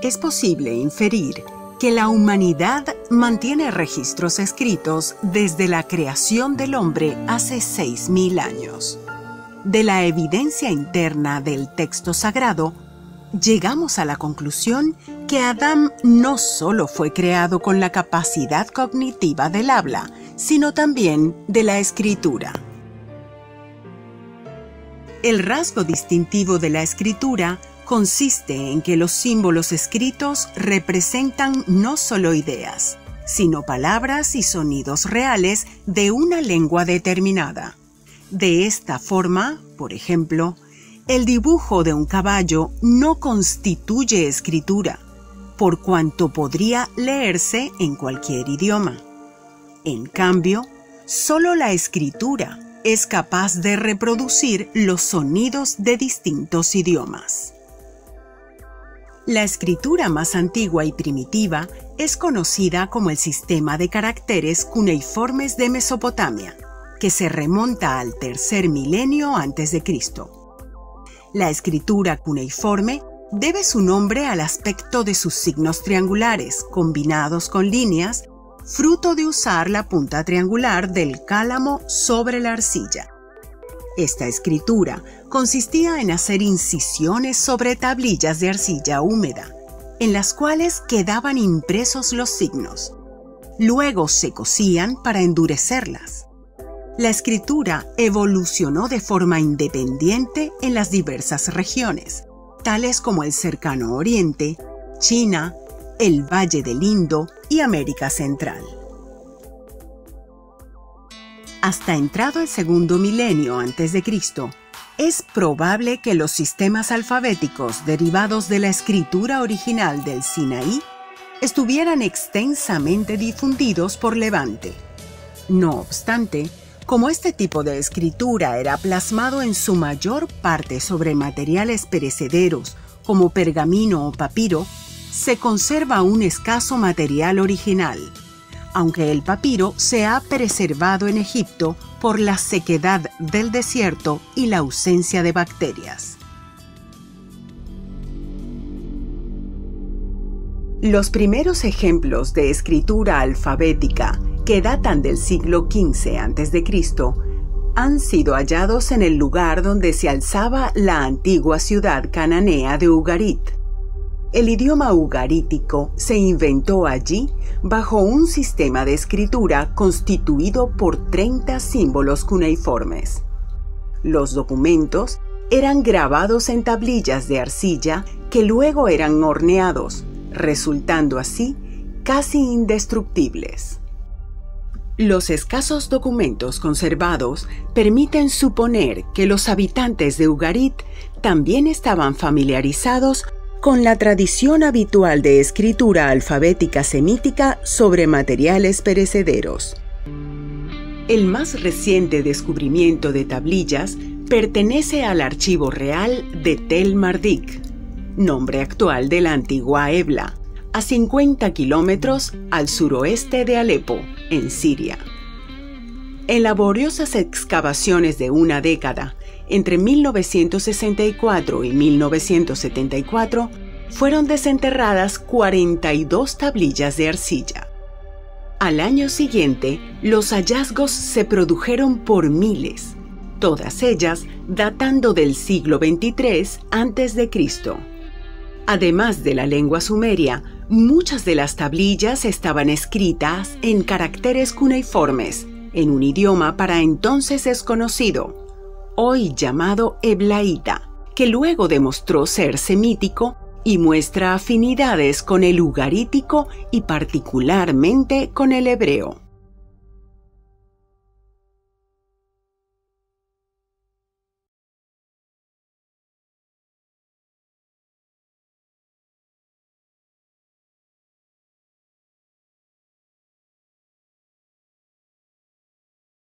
Es posible inferir que la humanidad mantiene registros escritos desde la creación del hombre hace 6.000 años. De la evidencia interna del texto sagrado, llegamos a la conclusión que Adán no solo fue creado con la capacidad cognitiva del habla, sino también de la escritura. El rasgo distintivo de la escritura consiste en que los símbolos escritos representan no solo ideas, sino palabras y sonidos reales de una lengua determinada. De esta forma, por ejemplo, el dibujo de un caballo no constituye escritura, por cuanto podría leerse en cualquier idioma. En cambio, solo la escritura es capaz de reproducir los sonidos de distintos idiomas. La escritura más antigua y primitiva es conocida como el sistema de caracteres cuneiformes de Mesopotamia, que se remonta al tercer milenio a.C. La escritura cuneiforme debe su nombre al aspecto de sus signos triangulares, combinados con líneas, fruto de usar la punta triangular del cálamo sobre la arcilla. Esta escritura consistía en hacer incisiones sobre tablillas de arcilla húmeda, en las cuales quedaban impresos los signos. Luego se cosían para endurecerlas. La escritura evolucionó de forma independiente en las diversas regiones, tales como el Cercano Oriente, China, el Valle del Indo y América Central. Hasta entrado el segundo milenio a.C., es probable que los sistemas alfabéticos derivados de la escritura original del Sinaí estuvieran extensamente difundidos por Levante. No obstante, como este tipo de escritura era plasmado en su mayor parte sobre materiales perecederos como pergamino o papiro, se conserva un escaso material original, aunque el papiro se ha preservado en Egipto por la sequedad del desierto y la ausencia de bacterias. Los primeros ejemplos de escritura alfabética, que datan del siglo XV a.C., han sido hallados en el lugar donde se alzaba la antigua ciudad cananea de Ugarit. El idioma ugarítico se inventó allí bajo un sistema de escritura constituido por 30 símbolos cuneiformes. Los documentos eran grabados en tablillas de arcilla que luego eran horneados, resultando así casi indestructibles. Los escasos documentos conservados permiten suponer que los habitantes de Ugarit también estaban familiarizados con la tradición habitual de escritura alfabética semítica sobre materiales perecederos. El más reciente descubrimiento de tablillas pertenece al Archivo Real de Tel Mardik, nombre actual de la antigua Ebla, a 50 kilómetros al suroeste de Alepo, en Siria. En laboriosas excavaciones de una década, entre 1964 y 1974, fueron desenterradas 42 tablillas de arcilla. Al año siguiente, los hallazgos se produjeron por miles, todas ellas datando del siglo XXIII a.C. Además de la lengua sumeria, muchas de las tablillas estaban escritas en caracteres cuneiformes, en un idioma para entonces desconocido, hoy llamado eblaíta, que luego demostró ser semítico y muestra afinidades con el ugarítico y particularmente con el hebreo.